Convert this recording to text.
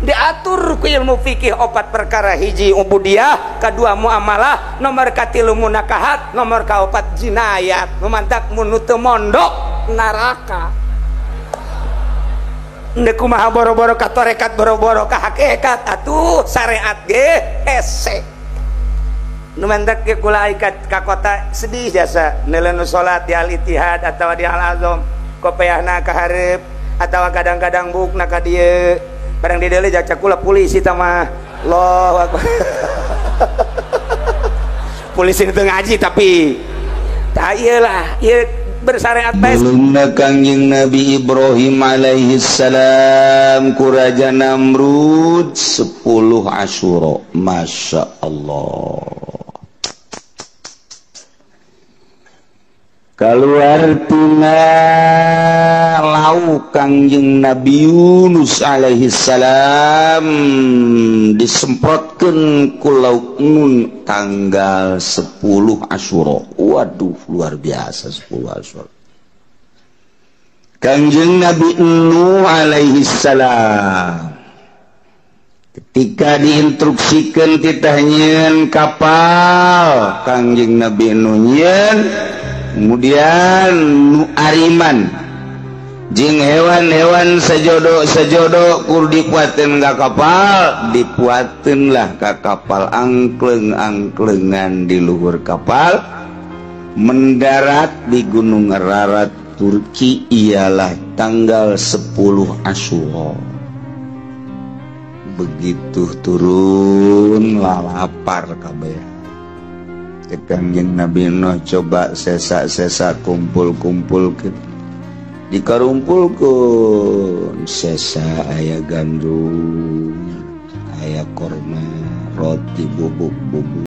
diatur ku ilmu fikih 4 perkara: hiji ubudiyah, kedua muamalah, nomor katilu munakahat, nomor kaopat jinayat. Memantak mun teu mondok neraka. Ndeu kumaha boro-boro ka tarekat, boro-boro ka hakikat, atuh syariat ge hese. Nu mantak ge kula ikat ka kota sedih jasa neuleuh salat di Al-Ittihad atawa di Al-Azham kopiahna ka hareup atawa kadang-kadang bukna ka dieu. Barang di deuleu jaca kula polisi tah mah. Allahu Akbar. Polisi itu ngaji tapi tah ieu lah, ieu bersyariat bae. Mulungna Kangjeng Nabi Ibrahim alaihi salam ku Raja Namrud 10 Asyura. Masya Allah. Keluar tina lauk Kangjeng Nabi Yunus alaihi salam disemprotkeun ku lauk nun tanggal 10 Asyura. Waduh, luar biasa 10 Asyura. Kangjeng Nabi Nuh alaihi salam ketika diinstruksikan titah nyeun kapal, Kangjeng Nabi Nuh nyeun, kemudian nu ariman jeung hewan-hewan sajodo kur dipuateun ka kapal, dipuateunlah ka kapal angkleng-angklengan di luhur kapal, mendarat di Gunung Ararat Turki ialah tanggal 10 Asyura. Begitu turun lalapar kabeh. Kangjeng Nabi Nuh coba sesa-sesa kumpul-kumpul dikarumpulkeun sesa aya gandum, aya korma, roti bubuk-bubuk.